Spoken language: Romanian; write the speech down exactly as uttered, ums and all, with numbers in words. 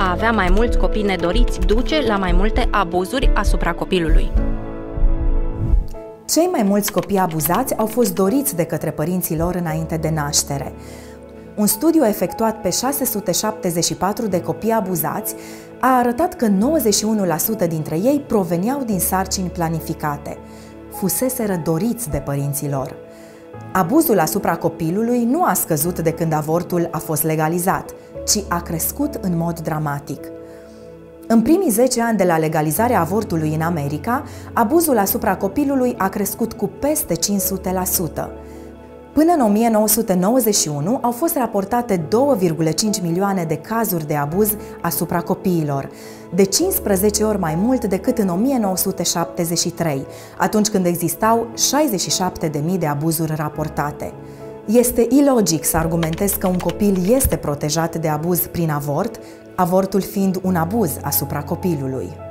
a avea mai mulți copii nedoriți duce la mai multe abuzuri asupra copilului. Cei mai mulți copii abuzați au fost doriți de către părinții lor înainte de naștere. Un studiu efectuat pe șase sute șaptezeci și patru de copii abuzați a arătat că nouăzeci și unu la sută dintre ei proveneau din sarcini planificate. Fuseseră doriți de părinții lor. Abuzul asupra copilului nu a scăzut de când avortul a fost legalizat, ci a crescut în mod dramatic. În primii zece ani de la legalizarea avortului în America, abuzul asupra copilului a crescut cu peste cinci sute la sută. Până în o mie nouă sute nouăzeci și unu au fost raportate două virgulă cinci milioane de cazuri de abuz asupra copiilor, de cincisprezece ori mai mult decât în o mie nouă sute șaptezeci și trei, atunci când existau șaizeci și șapte de mii de abuzuri raportate. Este ilogic să argumentezi că un copil este protejat de abuz prin avort, avortul fiind un abuz asupra copilului.